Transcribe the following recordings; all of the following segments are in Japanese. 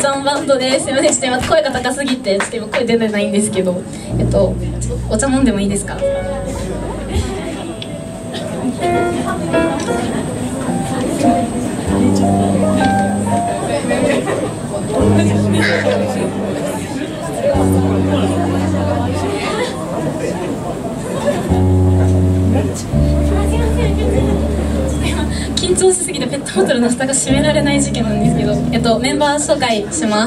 ちゃんバンドです。すみません、ちょっと今声が高すぎてちょっと今声出てないんですけど、お茶飲んでもいいですか？緊張しすぎてペットボトルの蓋が閉められない事件なんですけど、メンバー紹介します。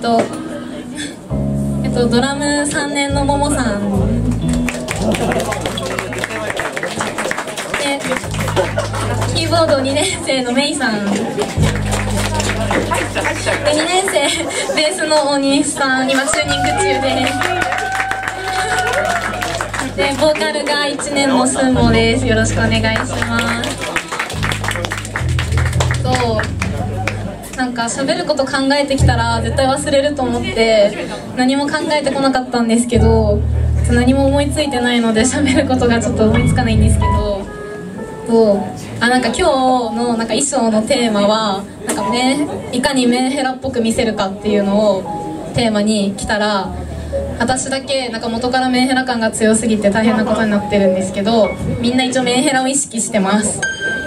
ドラム3年のももさんで、キーボード2年生のメイさんで、2年生ベースの大西さん、今チューニング中でボーカルが1年のスーモです。よろしくお願いします。なんか喋ること考えてきたら絶対忘れると思って何も考えてこなかったんですけど、何も思いついてないので喋ることがちょっと思いつかないんですけど、なんか今日のなんか衣装のテーマはなんかいかにメンヘラっぽく見せるかっていうのをテーマに来たら、私だけなんか元からメンヘラ感が強すぎて大変なことになってるんですけど、みんな一応メンヘラを意識してます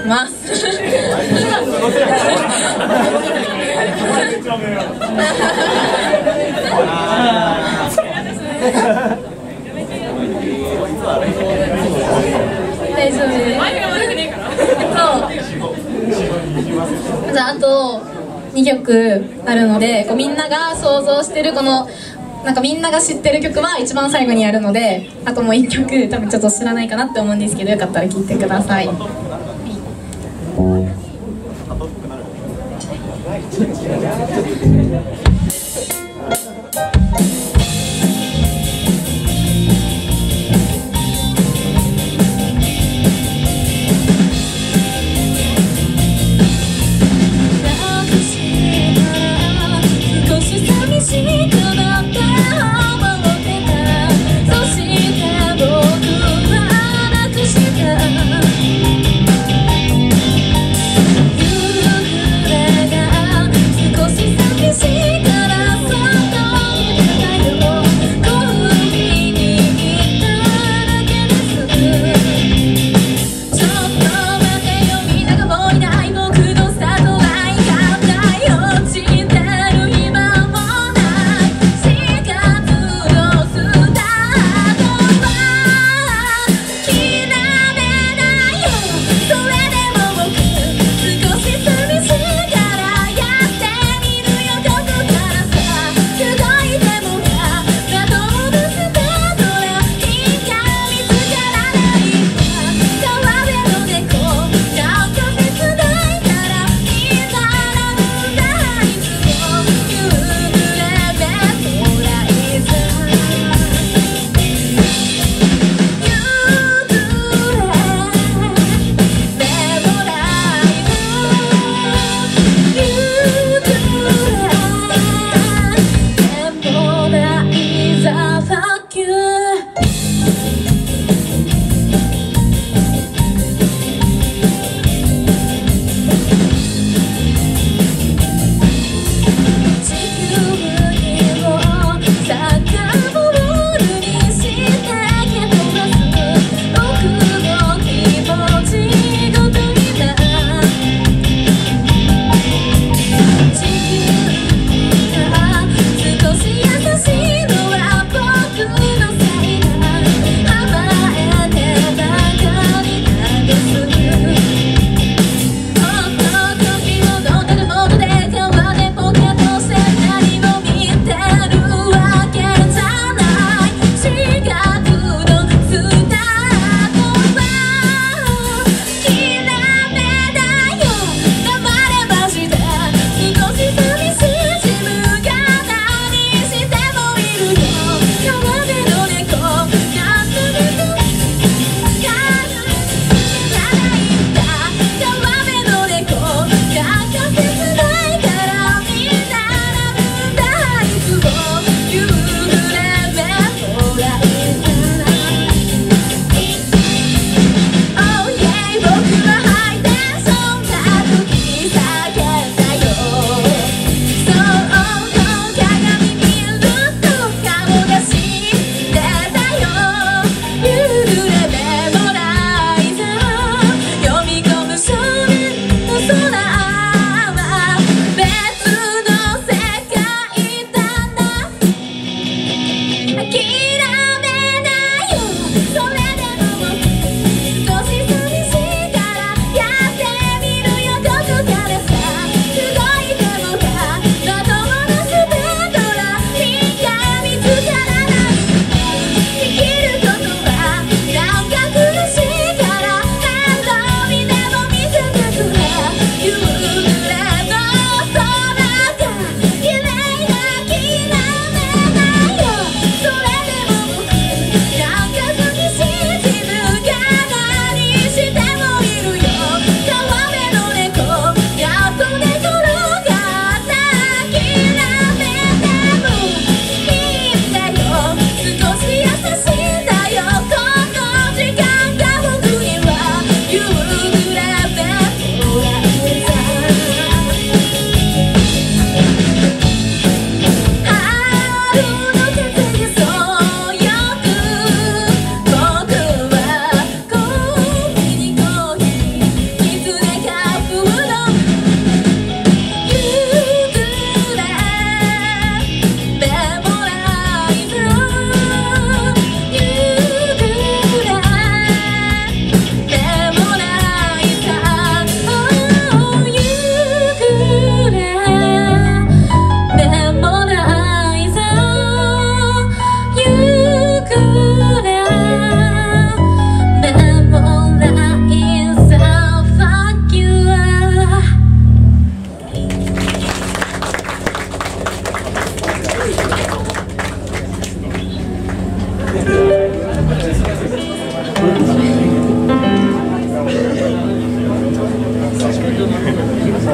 大丈夫です。じゃああと2曲あるので、みんなが想像してるこのなんかみんなが知ってる曲は一番最後にやるので、あともう1曲多分ちょっと知らないかなって思うんですけど、よかったら聴いてください。少し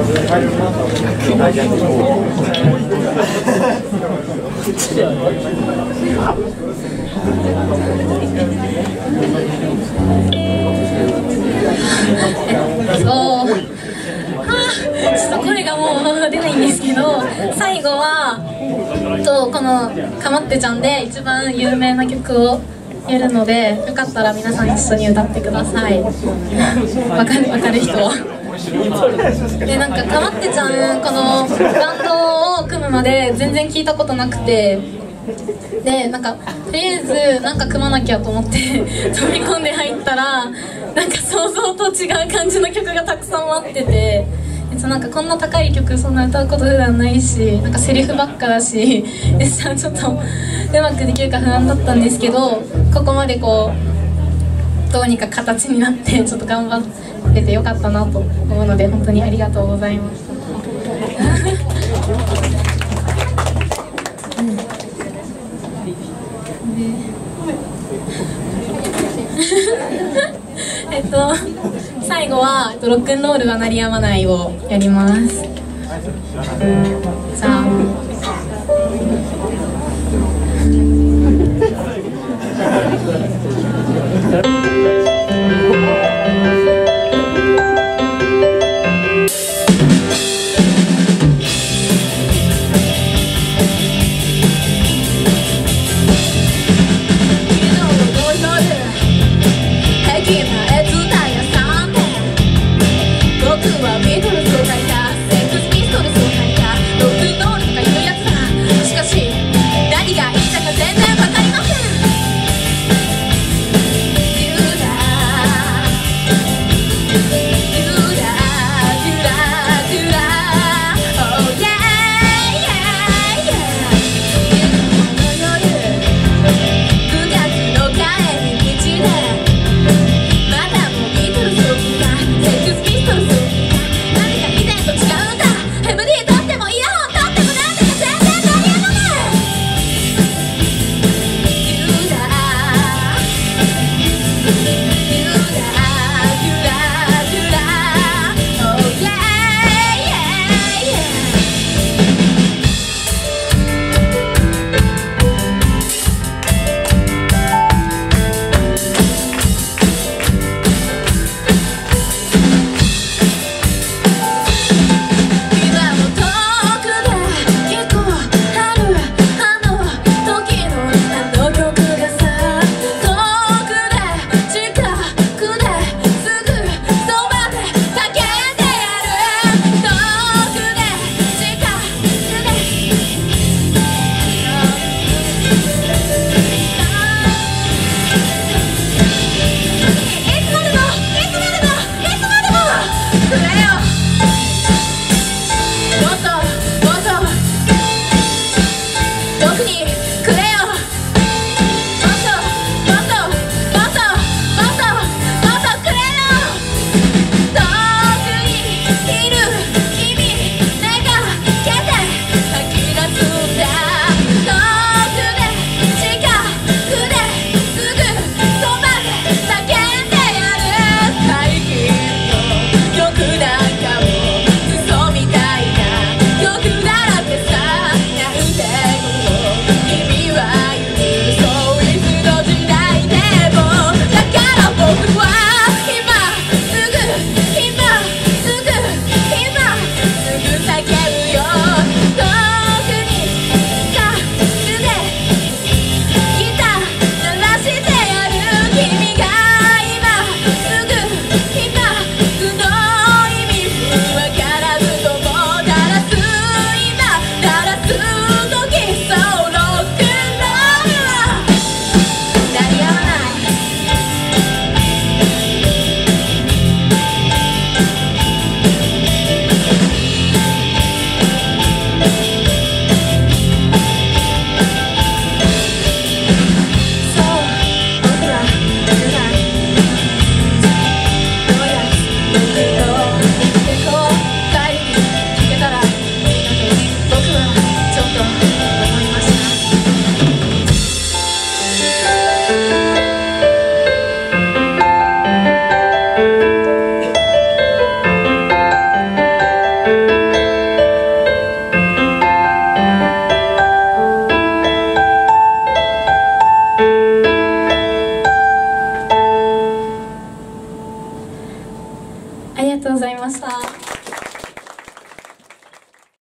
ちょっと声がもう出ないんですけど、最後はこのかまってちゃんで一番有名な曲をやるので、よかったら皆さん一緒に歌ってください。わかる人は。で、なんかかまってちゃん、このバンドを組むまで全然聞いたことなくて、でなんかとりあえずなんか組まなきゃと思って飛び込んで入ったら、なんか想像と違う感じの曲がたくさん待ってて、なんかこんな高い曲そんな歌うこと普段ないし、なんかセリフばっかだし、でさ、ちょっとうまくできるか不安だったんですけど、ここまでこうどうにか形になってちょっと頑張っててよかったなと思うので、本当にありがとうございます。最後はロックンロールは鳴りやまないをやります。じゃあ「